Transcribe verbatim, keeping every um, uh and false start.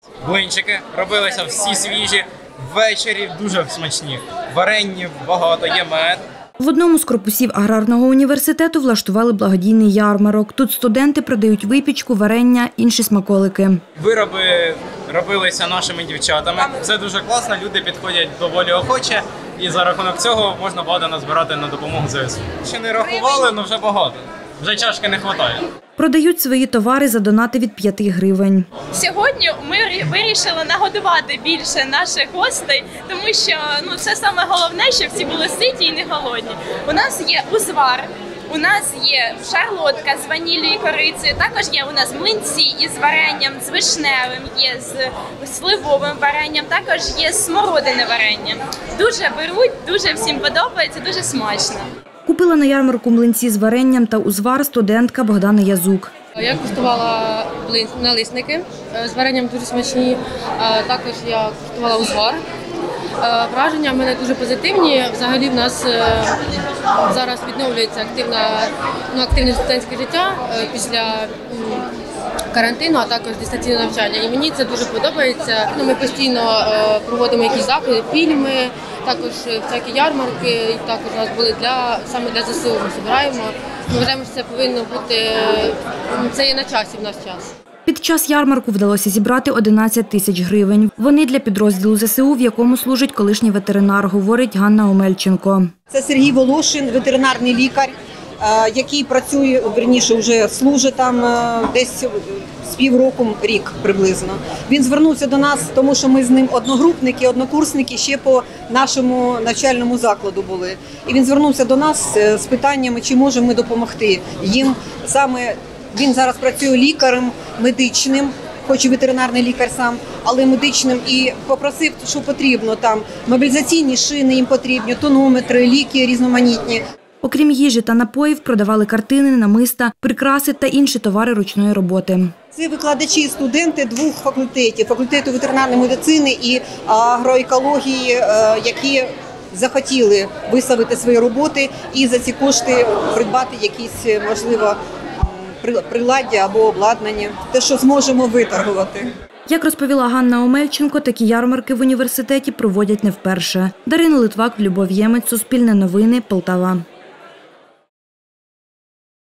Блинчики робилися всі свіжі, ввечері дуже смачні. Варенні багато, є мед. В одному з корпусів аграрного університету влаштували благодійний ярмарок. Тут студенти продають випічку, варення, інші смаколики. Вироби робилися нашими дівчатами. Це дуже класно, люди підходять доволі охоче. І за рахунок цього можна багато назбирати на допомогу ЗСУ. Ще не рахували, але вже багато. Вже чашки не вистачає. Продають свої товари за донати від п'яти гривень. Сьогодні ми вирішили нагодувати більше наших гостей, тому що ну, це саме головне, щоб всі були ситі і не голодні. У нас є узвар, у нас є шарлотка з ваніллю і корицею, також є у нас млинці із варенням, з вишневим, є з сливовим варенням, також є смородине варення. Дуже беруть, дуже всім подобається, дуже смачно. Купила на ярмарку млинці з варенням та узвар студентка Богдана Язук. Я куштувала налисники з варенням, дуже смачні. Також я куштувала узвар. Враження в мене дуже позитивні. Взагалі в нас зараз відновлюється активна, ну, активне студентське життя після карантину, а також дистанційне навчання. І мені це дуже подобається. Ми постійно проводимо якісь заходи, фільми, також всякі ярмарки, і також у нас були для, саме для ЗСУ ми збираємо. Ми вважаємо, що це повинно бути, це є на часі в наш час. Під час ярмарку вдалося зібрати одинадцять тисяч гривень. Вони для підрозділу ЗСУ, в якому служить колишній ветеринар, говорить Ганна Омельченко. Це Сергій Волошин, ветеринарний лікар, який працює, вірніше, вже служить там десь з півроку, рік приблизно. Він звернувся до нас, тому що ми з ним одногрупники, однокурсники ще по нашому навчальному закладу були. І він звернувся до нас з питаннями, чи можемо ми допомогти їм. Саме він зараз працює лікарем медичним, хоч і ветеринарний лікар сам, але медичним, і попросив, що потрібно там мобілізаційні шини, їм потрібні, тонометри, ліки різноманітні. Окрім їжі та напоїв, продавали картини, намиста, прикраси та інші товари ручної роботи. Це викладачі і студенти двох факультетів – факультету ветеринарної медицини і агроекології, які захотіли виставити свої роботи і за ці кошти придбати якісь, можливо, приладдя або обладнання, те, що зможемо виторгувати. Як розповіла Ганна Омельченко, такі ярмарки в університеті проводять не вперше. Дарина Литвак, Любов Ємець, Суспільне новини, Полтава.